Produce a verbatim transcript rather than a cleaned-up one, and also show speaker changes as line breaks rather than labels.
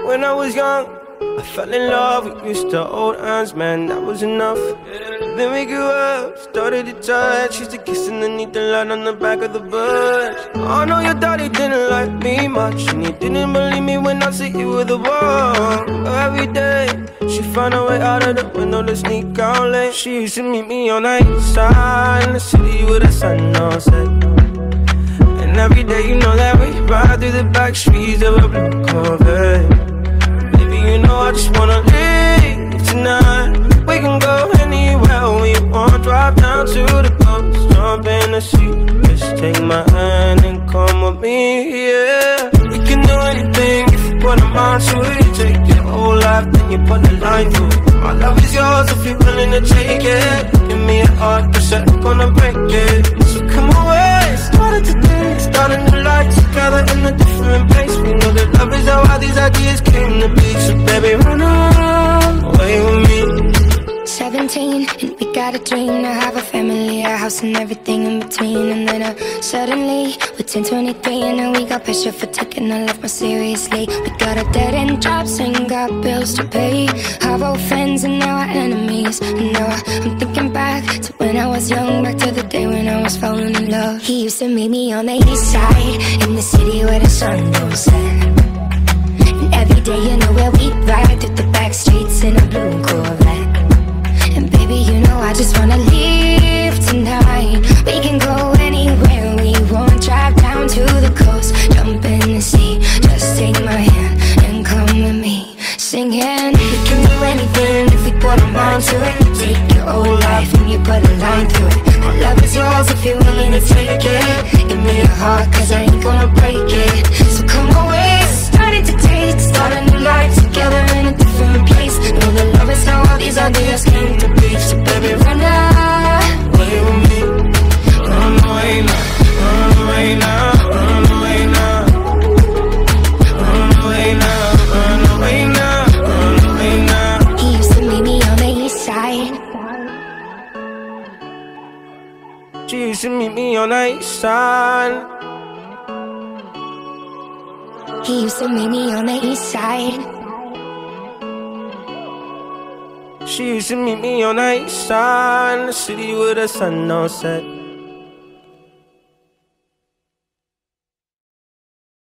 when I was young, I fell in love, we used to hold hands, man, that was enough. Then we grew up, started to touch, used to kiss underneath the light on the back of the bus. I know your daddy didn't like me much, and he didn't believe me when I said you were the one. Every day, she found a way out of the window to sneak out late. She used to meet me on the east side, in the city with the sun on set. And every day, you know that we ride through the backstreets of a blue Corvette. You know I just wanna leave tonight. We can go anywhere we want. Drive down to the coast, jump in the sea. Just take my hand and come with me, yeah. We can do anything if you put a mind to it. You take your whole life, then you put the line through it. My love is yours if you're willing to take it. Give me a heart, cause I'm gonna break it. So come away, started today, start a new life together in a different place. We know that love is how all these ideas came to be. So baby, run away with me.
Seventeen, and we got a dream to have a family, a house and everything in between. And then uh, suddenly, we're ten, twenty-three, and now we got pressure for taking our life more seriously. We got a dead-end jobs and got bills to pay. Our old friends and now our enemies. And now I'm thinking back to when I was young, back to the day when I was falling in love. He used to meet me on the east side, in the city where the sun don't set. And every day, you know where we ride through the back streets in a blue Corvette. And baby, you know I just wanna leave tonight. We can go anywhere we want. Drive down to the coast, jump in the sea. Just take my hand and come with me, singing. We can do anything if we put our mind to it. Take your whole life and you put a line through it. My love is yours if you're willing to take it. Give me a heart, cause I ain't gonna break it. So come away, starting to taste, start a new life together in a different place. Know that love is how all these ideas came to be. So baby, run away with me. Run away now, run away now, run away now. Run away now, run away now, run away now. He used to meet me on the east side. She used to meet me on the east side. He used to meet me on the east side. She used to meet me on the east side, in the city with the sun on set.